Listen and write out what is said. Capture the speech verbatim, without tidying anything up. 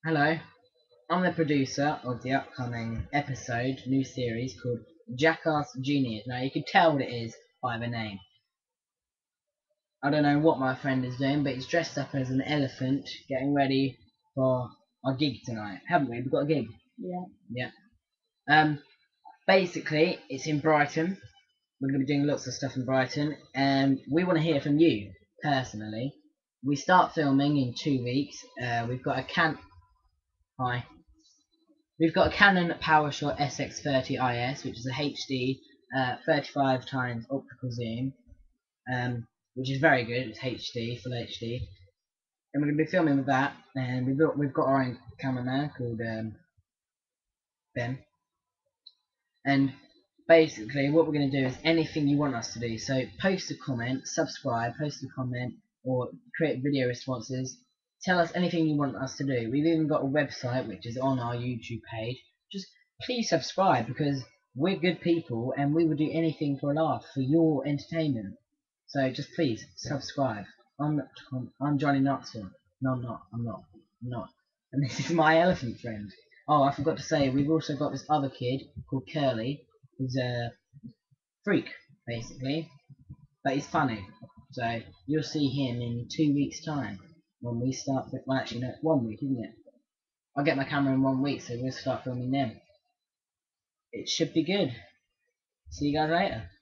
Hello, I'm the producer of the upcoming episode, new series called Jackass Juniors. Now you can tell what it is by the name. I don't know what my friend is doing, but he's dressed up as an elephant, getting ready for our gig tonight, haven't we? We've got a gig. Yeah. Yeah. Um. Basically, it's in Brighton. We're going to be doing lots of stuff in Brighton, and we want to hear from you personally. We start filming in two weeks. Uh, we've got a can. Hi. We've got a Canon PowerShot S X thirty I S, which is a H D uh, thirty-five times optical zoom, um, which is very good. It's H D, full H D, and we're going to be filming with that. And we've got we've got our own cameraman called um, Ben. And basically, what we're going to do is anything you want us to do. So post a comment, subscribe, post a comment, or create video responses. Tell us anything you want us to do. We've even got a website which is on our YouTube page. Just please subscribe because we're good people and we will do anything for a laugh, for your entertainment. So just please subscribe. I'm not Tom, I'm Johnny Knoxville. No, I'm not. I'm not. I'm not. And this is my elephant friend. Oh, I forgot to say, we've also got this other kid called Curly. He's a freak, basically, but he's funny. So you'll see him in two weeks' time when we start. Well, actually, no, one week, isn't it? I'll get my camera in one week, so we'll start filming then. It should be good. See you guys later.